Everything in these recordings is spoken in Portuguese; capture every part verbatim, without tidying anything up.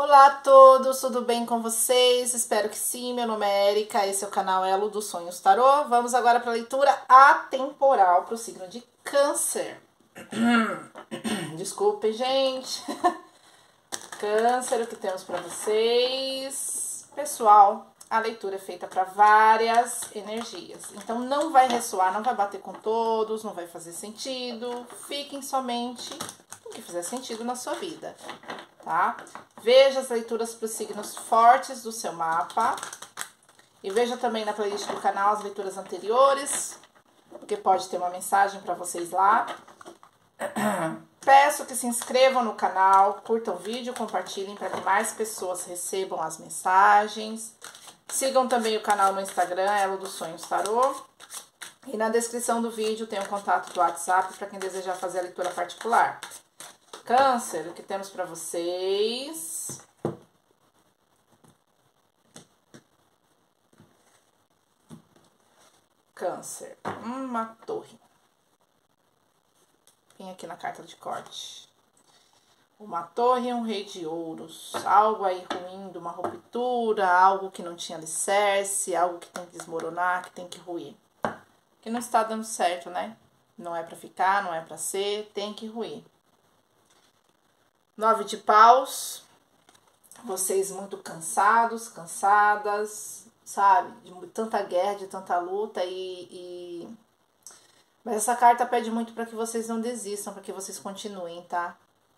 Olá a todos, tudo bem com vocês? Espero que sim. Meu nome é Erika, esse é o canal Elo dos Sonhos Tarô. Vamos agora para a leitura atemporal para o signo de Câncer. Desculpem, gente. Câncer, o que temos para vocês? Pessoal, a leitura é feita para várias energias, então não vai ressoar, não vai bater com todos, não vai fazer sentido. Fiquem somente o que fizer sentido na sua vida, tá? Veja as leituras para os signos fortes do seu mapa. E veja também na playlist do canal as leituras anteriores, porque pode ter uma mensagem para vocês lá. Peço que se inscrevam no canal, curtam o vídeo, compartilhem para que mais pessoas recebam as mensagens. Sigam também o canal no Instagram, Elo dos Sonhos Tarô. E na descrição do vídeo tem o contato do WhatsApp para quem desejar fazer a leitura particular. Câncer, o que temos para vocês? Câncer, uma torre. Vem aqui na carta de corte. Uma torre e um rei de ouros. Algo aí ruim, de uma ruptura, algo que não tinha alicerce, algo que tem que desmoronar, que tem que ruir. Que não está dando certo, né? Não é para ficar, não é para ser, tem que ruir. Nove de paus, vocês muito cansados, cansadas, sabe? De tanta guerra, de tanta luta e... e... Mas essa carta pede muito para que vocês não desistam, para que vocês continuem, tá?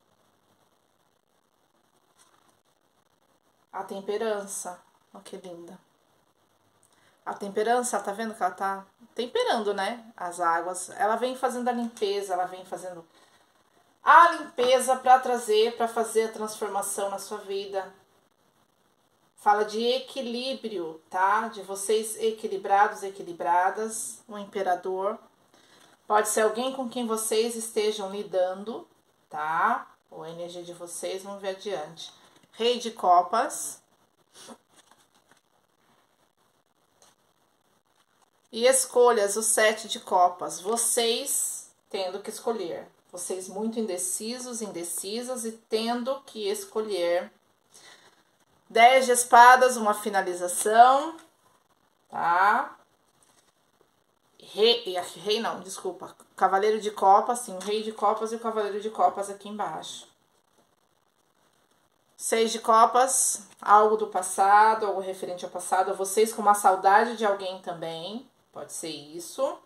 A temperança, olha que linda. A temperança, tá vendo que ela tá temperando, né? As águas. Ela vem fazendo a limpeza, ela vem fazendo... a limpeza para trazer, para fazer a transformação na sua vida. Fala de equilíbrio, tá? De vocês equilibrados, equilibradas. O imperador. Pode ser alguém com quem vocês estejam lidando, tá? Ou a energia de vocês, vamos ver adiante. Rei de copas. E escolhas, o sete de copas. Vocês tendo que escolher. Vocês muito indecisos, indecisas e tendo que escolher. Dez de espadas, uma finalização, tá? Rei, rei não, desculpa. Cavaleiro de copas, sim, o rei de copas e o cavaleiro de copas aqui embaixo. Seis de copas, algo do passado, algo referente ao passado. Vocês com uma saudade de alguém também, pode ser isso.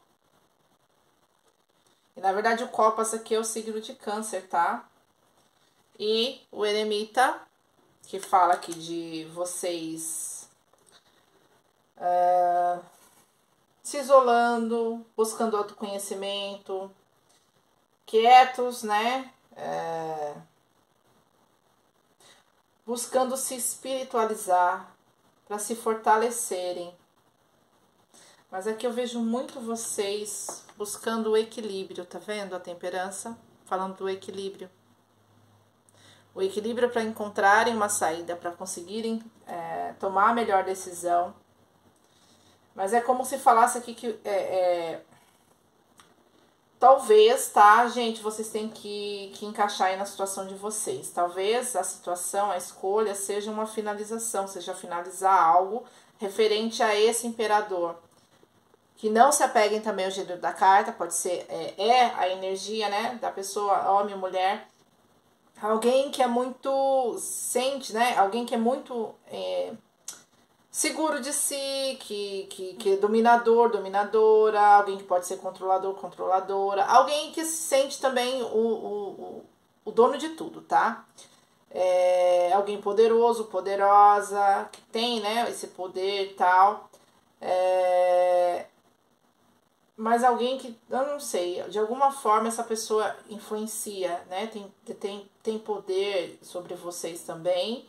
E, na verdade, o copas aqui é o signo de Câncer, tá? E o eremita, que fala aqui de vocês uh, se isolando, buscando autoconhecimento, quietos, né? Uh, buscando se espiritualizar, para se fortalecerem. Mas aqui eu vejo muito vocês buscando o equilíbrio, tá vendo? A temperança, falando do equilíbrio. O equilíbrio para encontrarem uma saída, para conseguirem é, tomar a melhor decisão. Mas é como se falasse aqui que... É, é, talvez, tá, gente, vocês têm que, que encaixar aí na situação de vocês. Talvez a situação, a escolha, seja uma finalização, seja finalizar algo referente a esse imperador. Que não se apeguem também ao gênero da carta, pode ser, é, é a energia, né, da pessoa, homem ou mulher. Alguém que é muito, sente, né, alguém que é muito é, seguro de si, que, que, que é dominador, dominadora, alguém que pode ser controlador, controladora. Alguém que se sente também o, o, o dono de tudo, tá? É, alguém poderoso, poderosa, que tem, né, esse poder e tal. É... Mas alguém que, eu não sei, de alguma forma essa pessoa influencia, né? Tem, tem, tem poder sobre vocês também.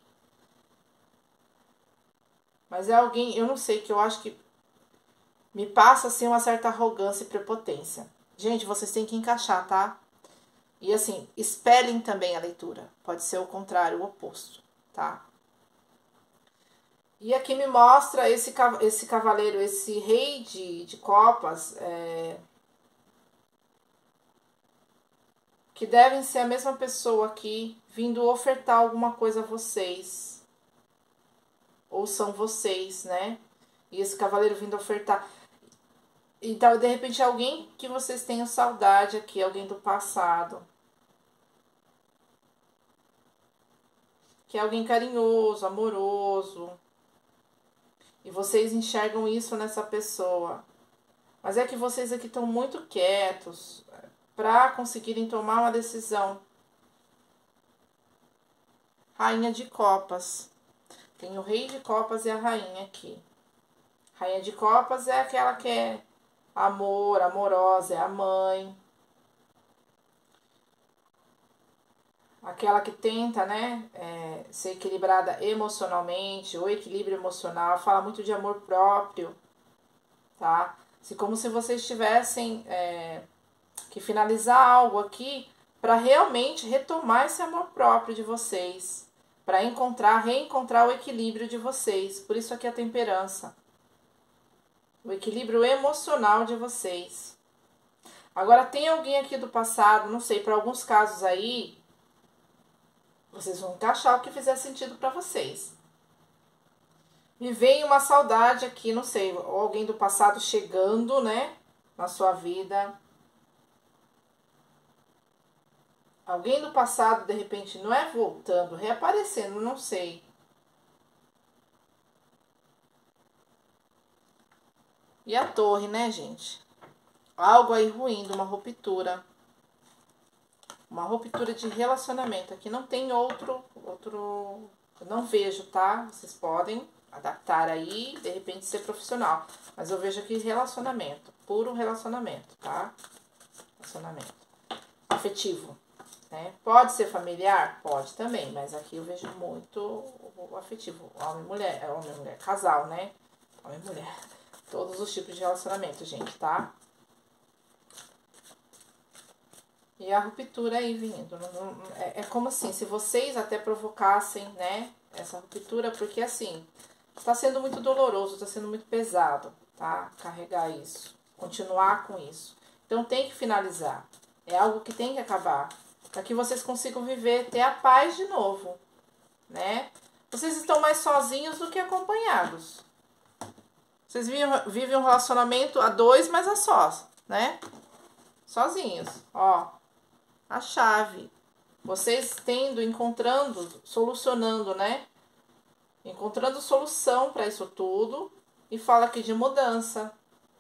Mas é alguém, eu não sei, que eu acho que me passa assim uma certa arrogância e prepotência. Gente, vocês têm que encaixar, tá? E assim, espelhem também a leitura. Pode ser o contrário, o oposto, tá? E aqui me mostra esse, esse cavaleiro, esse rei de, de copas, é, que devem ser a mesma pessoa aqui, vindo ofertar alguma coisa a vocês. Ou são vocês, né? E esse cavaleiro vindo ofertar. Então, de repente, alguém que vocês tenham saudade aqui, alguém do passado. Que é alguém carinhoso, amoroso. E vocês enxergam isso nessa pessoa. Mas é que vocês aqui estão muito quietos para conseguirem tomar uma decisão. Rainha de Copas. Tem o Rei de Copas e a Rainha aqui. Rainha de Copas é aquela que é amor, amorosa, é a mãe. Aquela que tenta, né, é, ser equilibrada emocionalmente, o equilíbrio emocional, fala muito de amor próprio, tá? Se como se vocês tivessem é, que finalizar algo aqui para realmente retomar esse amor próprio de vocês, para encontrar, reencontrar o equilíbrio de vocês. Por isso aqui a temperança. O equilíbrio emocional de vocês. Agora tem alguém aqui do passado, não sei, para alguns casos aí, vocês vão encaixar o que fizer sentido para vocês. Me vem uma saudade aqui, não sei, ou alguém do passado chegando, né, na sua vida. Alguém do passado, de repente, não é voltando, reaparecendo, não sei. E a torre, né, gente? Algo aí ruim, de uma ruptura. Uma ruptura de relacionamento. Aqui não tem outro, outro... Eu não vejo, tá? Vocês podem adaptar aí, de repente ser profissional. Mas eu vejo aqui relacionamento. Puro relacionamento, tá? Relacionamento. Afetivo. Né? Pode ser familiar? Pode também. Mas aqui eu vejo muito o afetivo. Homem e mulher. É homem e mulher. Casal, né? Homem e mulher. Todos os tipos de relacionamento, gente, tá? E a ruptura aí vindo. É, é como assim, se vocês até provocassem, né, essa ruptura, porque assim, está sendo muito doloroso, está sendo muito pesado, tá? Carregar isso, continuar com isso. Então tem que finalizar. É algo que tem que acabar. Para que vocês consigam viver, ter a paz de novo, né? Vocês estão mais sozinhos do que acompanhados. Vocês vivem um relacionamento a dois, mas a sós, né? Sozinhos, ó. A chave. Vocês tendo, encontrando, solucionando, né? Encontrando solução para isso tudo. E fala aqui de mudança.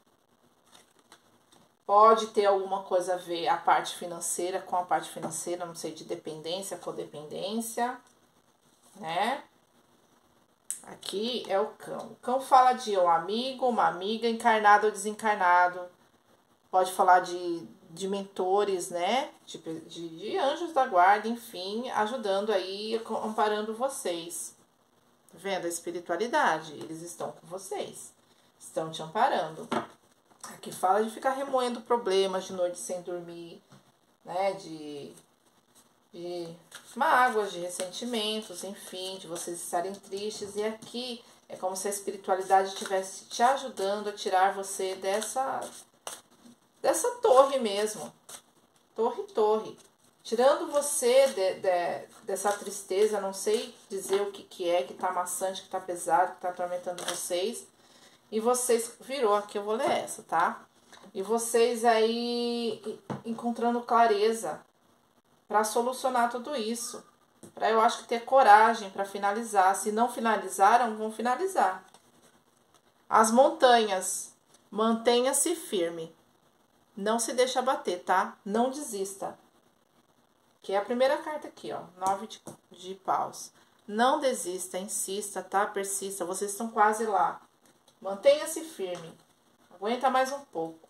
Pode ter alguma coisa a ver a parte financeira com a parte financeira, não sei, de dependência, codependência, né? Aqui é o cão. O cão fala de um amigo, uma amiga, encarnado ou desencarnado. Pode falar de, de mentores, né? De, de, de anjos da guarda, enfim, ajudando aí, amparando vocês. Tá vendo? A espiritualidade, eles estão com vocês. Estão te amparando. Aqui fala de ficar remoendo problemas de noite sem dormir, né? De, de mágoas, de ressentimentos, enfim, de vocês estarem tristes. E aqui é como se a espiritualidade estivesse te ajudando a tirar você dessa... dessa torre mesmo, torre, torre, tirando você de, de, dessa tristeza, não sei dizer o que, que é, que tá maçante, que tá pesado, que tá atormentando vocês, e vocês, virou aqui, eu vou ler essa, tá? E vocês aí encontrando clareza para solucionar tudo isso, para eu acho que ter coragem para finalizar, se não finalizaram, vão finalizar. As montanhas, mantenha-se firme. Não se deixa abater, tá? Não desista. Que é a primeira carta aqui, ó. Nove de, de paus. Não desista, insista, tá? Persista. Vocês estão quase lá. Mantenha-se firme. Aguenta mais um pouco.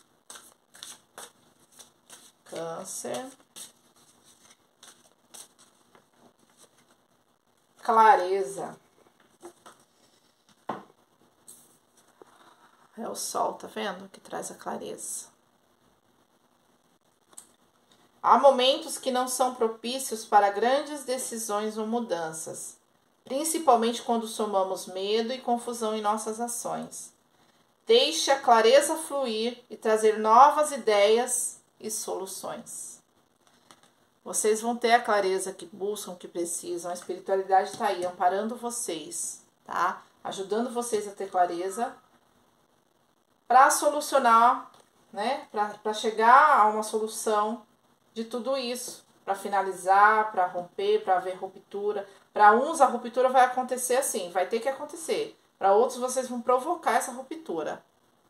Câncer. Clareza. É o sol, tá vendo? Que traz a clareza. Há momentos que não são propícios para grandes decisões ou mudanças, principalmente quando somamos medo e confusão em nossas ações. Deixe a clareza fluir e trazer novas ideias e soluções. Vocês vão ter a clareza que buscam, que precisam. A espiritualidade está aí, amparando vocês, tá? Ajudando vocês a ter clareza para solucionar, né? Para chegar a uma solução de tudo isso. Para finalizar, para romper, para haver ruptura. Para uns a ruptura vai acontecer assim, vai ter que acontecer. Para outros vocês vão provocar essa ruptura.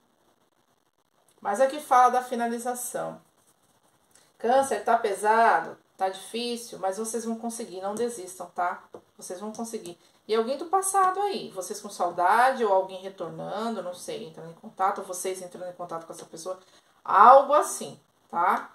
Mas aqui fala da finalização. Câncer, tá pesado, tá difícil, mas vocês vão conseguir, não desistam, tá? Vocês vão conseguir. E alguém do passado aí, vocês com saudade ou alguém retornando, não sei, entrando em contato, ou vocês entrando em contato com essa pessoa, algo assim, tá?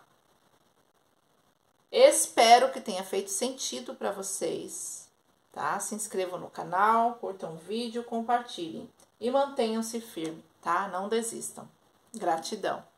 Espero que tenha feito sentido para vocês, tá? Se inscrevam no canal, curtam o vídeo, compartilhem e mantenham-se firmes, tá? Não desistam. Gratidão.